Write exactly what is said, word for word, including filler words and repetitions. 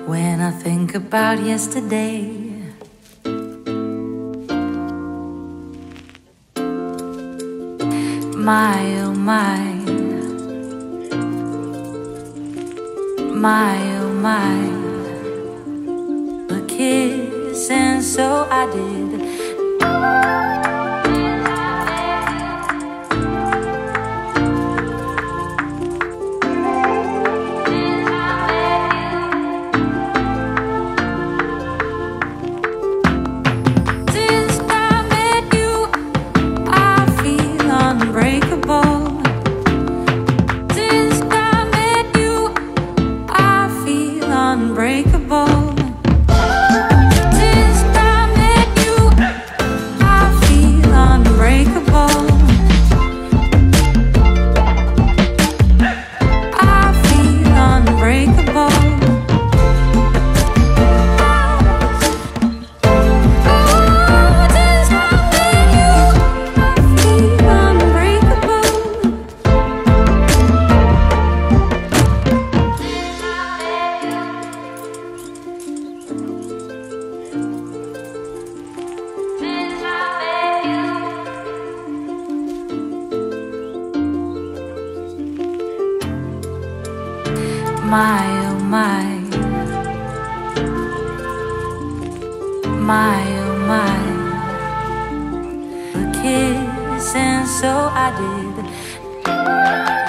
When I think about yesterday, my oh my, my oh my, a kiss and so I did. Unbreakable. Since I met you, I feel unbreakable. I feel unbreakable. Oh, since I met you, I feel unbreakable. My oh my, my oh my, a kiss and so I did.